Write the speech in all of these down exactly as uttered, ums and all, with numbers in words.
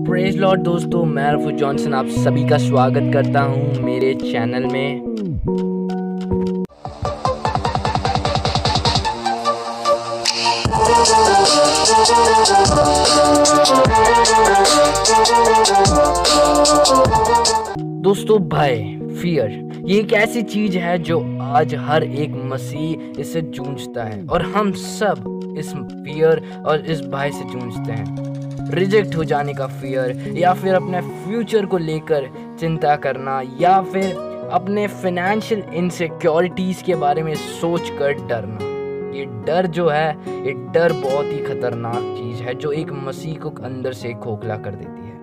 Praise Lord दोस्तों, मैं रफू Johnson आप सभी का स्वागत करता हूं मेरे चैनल में। दोस्तों, भय, फियर, ये एक ऐसी चीज है जो आज हर एक मसीह इससे जूझता है और हम सब इस फियर और इस भय से जूझते हैं। रिजेक्ट हो जाने का फियर, या फिर अपने फ्यूचर को लेकर चिंता करना, या फिर अपने फाइनेंशियल इनसिक्योरिटीज के बारे में सोचकर डरना। ये डर जो है, ये डर बहुत ही खतरनाक चीज है जो एक मसीह को अंदर से खोखला कर देती है।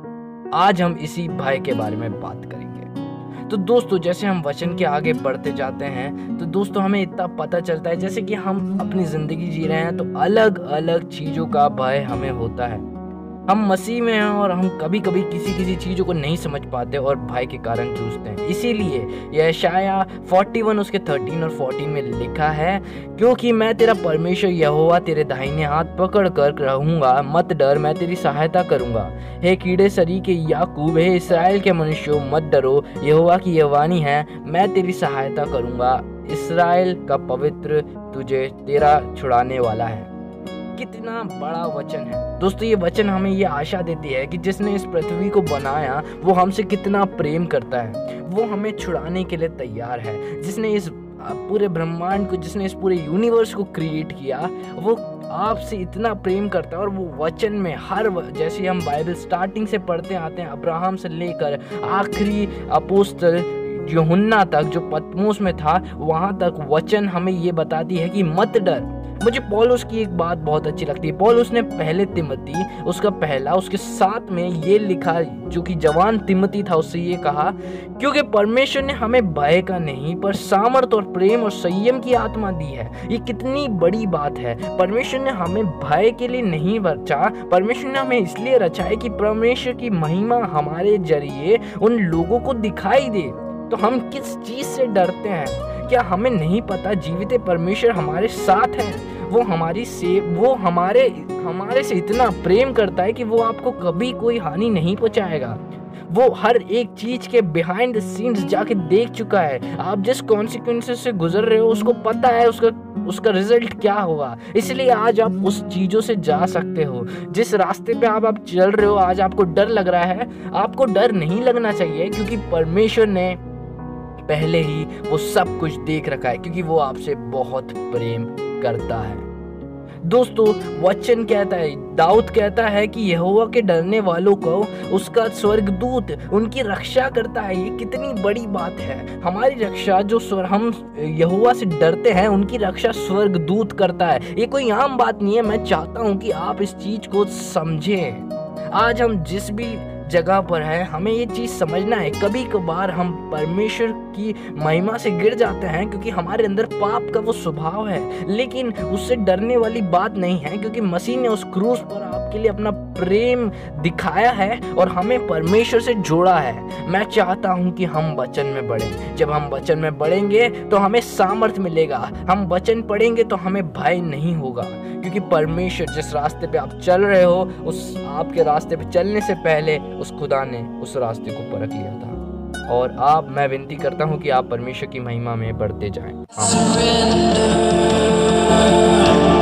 आज हम इसी भय के बारे में बात करेंगे। तो दोस्तों, जैसे हम वचन के आगे बढ़ते जाते हैं तो दोस्तों हमें इतना पता चलता है, जैसे कि हम अपनी जिंदगी जी रहे हैं तो अलग अलग चीजों का भय हमें होता है। हम मसीह में हैं और हम कभी कभी किसी किसी चीज़ों को नहीं समझ पाते और भय के कारण जूझते हैं। इसीलिए यशाया इकतालीस उसके तेरह और चौदह में लिखा है, क्योंकि मैं तेरा परमेश्वर यहोवा तेरे दाहिने हाथ पकड़ कर रहूंगा, मत डर, मैं तेरी सहायता करूंगा। हे कीड़े सरी के याकूब, हे इस्राएल के मनुष्यों, मत डरो, यहोवा की यह वाणी है, मैं तेरी सहायता करूंगा। इस्राएल का पवित्र तुझे तेरा छुड़ाने वाला है। कितना बड़ा वचन है दोस्तों। ये वचन हमें ये आशा देती है कि जिसने इस पृथ्वी को बनाया वो हमसे कितना प्रेम करता है, वो हमें छुड़ाने के लिए तैयार है। जिसने इस पूरे ब्रह्मांड को, जिसने इस पूरे यूनिवर्स को क्रिएट किया, वो आपसे इतना प्रेम करता है। और वो वचन में हर, जैसे हम बाइबल स्टार्टिंग से पढ़ते आते हैं, अब्राहम से लेकर आखिरी अपोस्तल यूहन्ना तक जो पतमोस में था, वहां तक वचन हमें ये बताती है कि मत डर। मुझे पौलुस की एक बात बहुत अच्छी लगती है। पौलुस ने पहले तिमोथी उसका पहला उसके साथ में ये लिखा, जो कि जवान तिमोथी था, उससे ये कहा, क्योंकि परमेश्वर ने हमें भय का नहीं पर सामर्थ और प्रेम और संयम की आत्मा दी है। ये कितनी बड़ी बात है। परमेश्वर ने हमें भय के लिए नहीं रचा, परमेश्वर ने हमें इसलिए रचा है कि परमेश्वर की महिमा हमारे जरिए उन लोगों को दिखाई दे। तो हम किस चीज से डरते हैं? क्या हमें नहीं पता जीवित परमेश्वर हमारे साथ है? वो हमारी से वो हमारे हमारे से इतना प्रेम करता है कि वो आपको कभी कोई हानि नहीं पहुंचाएगा। वो हर एक चीज के बिहाइंड द सीन्स जाके देख चुका है। आप जिस कॉन्सिक्वेंसेस से गुजर रहे हो उसको पता है उसका उसका रिजल्ट क्या होगा। इसलिए आज आप उस चीजों से जा सकते हो। जिस रास्ते पे आप आप चल रहे हो, आज आपको डर लग रहा है, आपको डर नहीं लगना चाहिए, क्योंकि परमेश्वर ने पहले ही वो सब कुछ देख रखा है, क्योंकि वो आपसे बहुत प्रेम करता है। दोस्तों, वचन कहता है, दाऊद कहता है कि यहोवा के डरने वालों को उसका स्वर्गदूत उनकी रक्षा करता है। ये कितनी बड़ी बात है। हमारी रक्षा जो स्वर हम यहोवा से डरते हैं, उनकी रक्षा स्वर्गदूत करता है। ये कोई आम बात नहीं है। मैं चाहता हूं कि आप इस चीज को समझें। आज हम जिस भी जगह पर है, हमें ये चीज समझना है। कभी कभार हम परमेश्वर की महिमा से गिर जाते हैं क्योंकि हमारे अंदर पाप का वो स्वभाव है, लेकिन उससे डरने वाली बात नहीं है, क्योंकि मसीह ने उस क्रूस पर आपके लिए अपना प्रेम दिखाया है और हमें परमेश्वर से जोड़ा है। मैं चाहता हूं कि हम वचन में बढ़ें। जब हम वचन में बढ़ेंगे तो हमें सामर्थ मिलेगा। हम वचन पढ़ेंगे तो हमें भय नहीं होगा, क्योंकि परमेश्वर जिस रास्ते पे आप चल रहे हो, उस आपके रास्ते पे चलने से पहले उस खुदा ने उस रास्ते को परख लिया था। और आप, मैं विनती करता हूं कि आप परमेश्वर की महिमा में बढ़ते जाएं। आमीन।